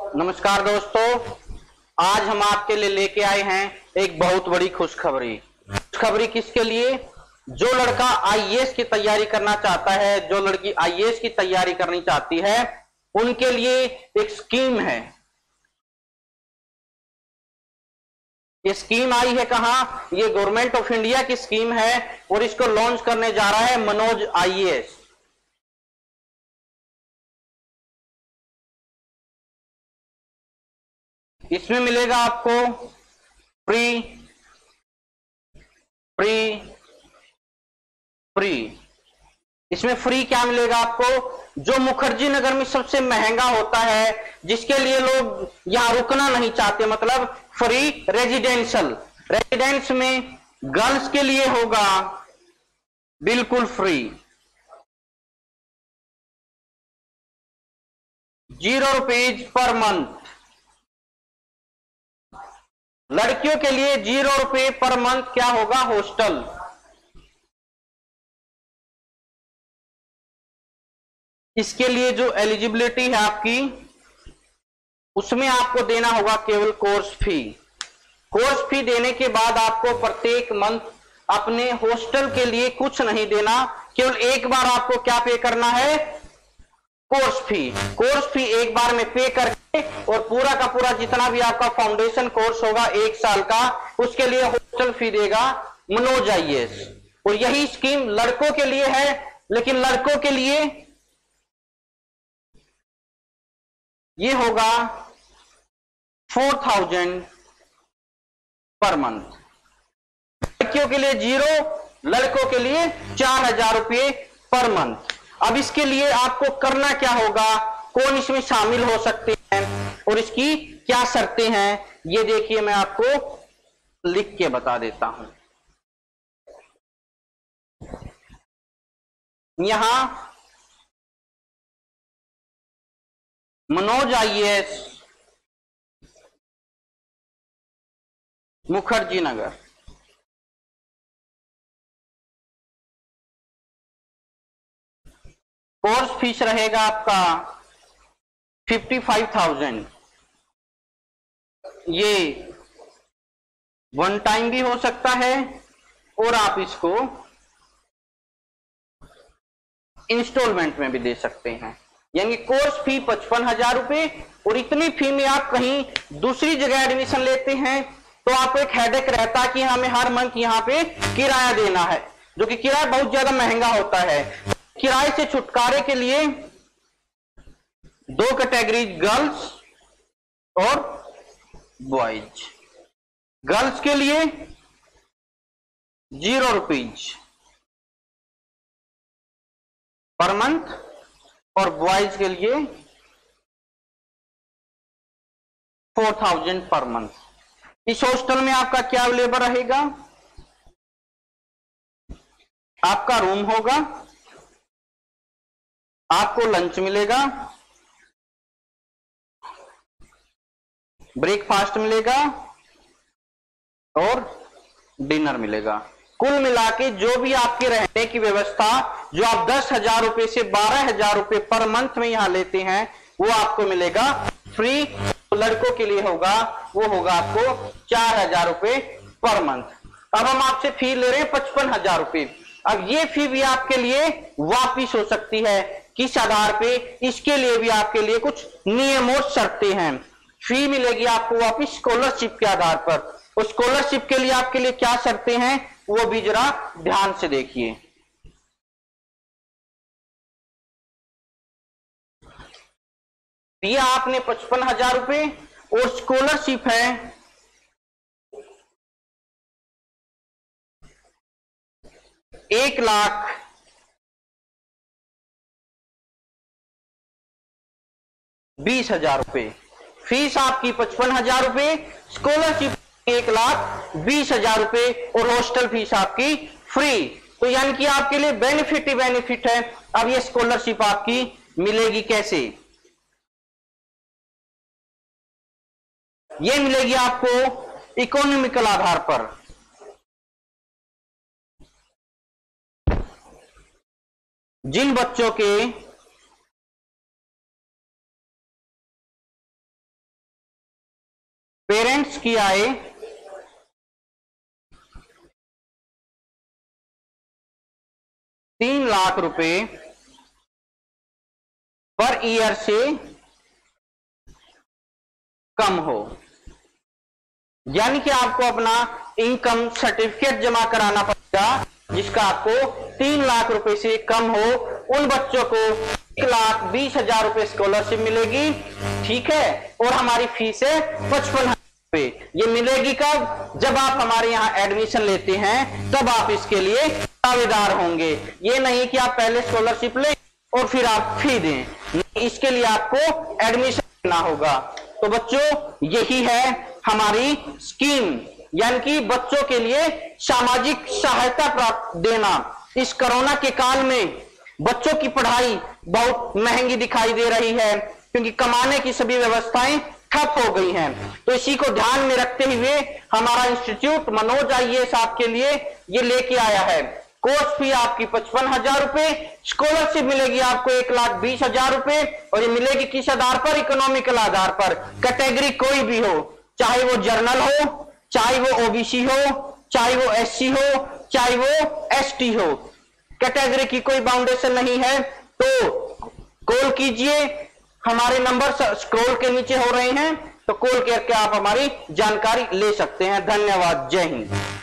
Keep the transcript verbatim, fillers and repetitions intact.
नमस्कार दोस्तों, आज हम आपके लिए लेके आए हैं एक बहुत बड़ी खुशखबरी। खुशखबरी किसके लिए? जो लड़का आईएएस की तैयारी करना चाहता है, जो लड़की आईएएस की तैयारी करनी चाहती है, उनके लिए एक स्कीम है। ये स्कीम आई है कहां? ये गवर्नमेंट ऑफ इंडिया की स्कीम है और इसको लॉन्च करने जा रहा है मनोज आईएएस। इसमें मिलेगा आपको फ्री फ्री फ्री इसमें फ्री क्या मिलेगा आपको? जो मुखर्जी नगर में सबसे महंगा होता है, जिसके लिए लोग यहां रुकना नहीं चाहते, मतलब फ्री रेजिडेंशियल रेजिडेंस में गर्ल्स के लिए होगा बिल्कुल free, zero rupees per month. लड़कियों के लिए जीरो रुपए पर मंथ क्या होगा? हॉस्टल। इसके लिए जो एलिजिबिलिटी है आपकी, उसमें आपको देना होगा केवल कोर्स फी। कोर्स फी देने के बाद आपको प्रत्येक मंथ अपने हॉस्टल के लिए कुछ नहीं देना, केवल एक बार आपको क्या पे करना है? Course fee. कोर्स फी एक बार में पे करके और पूरा का पूरा जितना भी आपका फाउंडेशन कोर्स होगा एक साल का, उसके लिए हॉस्टल फी देगा मनोज आईएएस। और यही स्कीम लड़कों के लिए है, लेकिन लड़कों के लिए ये होगा फोर थाउजेंड पर मंथ। लड़कियों के लिए जीरो, लड़कों के लिए चार हजार रुपये पर मंथ। अब इसके लिए आपको करना क्या होगा, कौन इसमें शामिल हो सकते हैं और इसकी क्या शर्तें हैं, ये देखिए मैं आपको लिख के बता देता हूं। यहां Manoj IAS Mukherjee Nagar, course fees रहेगा आपका फिफ्टी फाइव थाउजेंड। ये वन टाइम भी हो सकता है और आप इसको इंस्टॉलमेंट में भी दे सकते हैं। यानी कोर्स फी पचपन हजार रुपए, और इतनी फी में आप कहीं दूसरी जगह एडमिशन लेते हैं तो आपको एक हेडेक रहता है कि हमें हर मंथ यहाँ पे किराया देना है, जो कि किराया बहुत ज्यादा महंगा होता है। किराए से छुटकारे के लिए दो कैटेगरी, गर्ल्स और बॉयज। गर्ल्स के लिए जीरो रुपीज पर मंथ और बॉयज के लिए फोर थाउजेंड पर मंथ। इस हॉस्टल में आपका क्या अवेलेबल रहेगा? आपका रूम होगा, आपको लंच मिलेगा, ब्रेकफास्ट मिलेगा और डिनर मिलेगा। कुल मिला के जो भी आपके रहने की व्यवस्था, जो आप दस हजार रुपए से बारह हजार रुपए पर मंथ में यहां लेते हैं, वो आपको मिलेगा फ्री। तो लड़कों के लिए होगा, वो होगा आपको चार हजार रुपए पर मंथ। अब हम आपसे फी ले रहे हैं पचपन हजार रुपए। अब ये फी भी आपके लिए वापिस हो सकती है, किस आधार पे? इसके लिए भी आपके लिए कुछ नियम और शर्तें हैं। फी मिलेगी आपको वापिस स्कॉलरशिप के आधार पर, और स्कॉलरशिप के लिए आपके लिए क्या शर्तें हैं वो भी जरा ध्यान से देखिए। दिया आपने पचपन हजार रुपए और स्कॉलरशिप है एक लाख बीस हजार रुपए। फीस आपकी पचपन हजार रुपए, स्कॉलरशिप एक लाख बीस हजार रुपए और हॉस्टल फीस आपकी फ्री। तो यानी कि आपके लिए बेनिफिट ही बेनिफिट है। अब ये स्कॉलरशिप आपकी मिलेगी कैसे? ये मिलेगी आपको इकोनॉमिकल आधार पर। जिन बच्चों के पेरेंट्स की आय तीन लाख रुपए पर ईयर से कम हो, यानी कि आपको अपना इनकम सर्टिफिकेट जमा कराना पड़ेगा जिसका आपको तीन लाख रुपए से कम हो। उन बच्चों को एक लाख बीस हजार रुपए स्कॉलरशिप मिलेगी, ठीक है, और हमारी फीस है पचपन हजार रुपए। ये मिलेगी कब? जब आप हमारे यहाँ एडमिशन लेते हैं तब आप इसके लिए दावेदार होंगे। ये नहीं कि आप पहले स्कॉलरशिप लें और फिर आप फी दें, इसके लिए आपको एडमिशन लेना होगा। तो बच्चों यही है हमारी स्कीम, यानी कि बच्चों के लिए सामाजिक सहायता प्राप्त देना। इस कोरोना के काल में बच्चों की पढ़ाई बहुत महंगी दिखाई दे रही है क्योंकि कमाने की सभी व्यवस्थाएं ठप हो गई हैं। तो इसी को ध्यान में रखते हुए हमारा इंस्टीट्यूट मनोज आईएएस आपके लिए ये लेके आया है। कोर्स फी आपकी पचपन हजार रुपए, स्कॉलरशिप मिलेगी आपको एक लाख बीस हजार रुपए, और ये मिलेगी किस आधार पर? इकोनॉमिकल आधार पर। कैटेगरी कोई भी हो, चाहे वो जर्नल हो, चाहे वो ओबीसी हो, चाहे वो एससी हो, चाहे वो एसटी हो, कैटेगरी की कोई बाउंडेशन नहीं है। तो कॉल कीजिए, हमारे नंबर स्क्रॉल के नीचे हो रहे हैं, तो कॉल करके आप हमारी जानकारी ले सकते हैं। धन्यवाद, जय हिंद।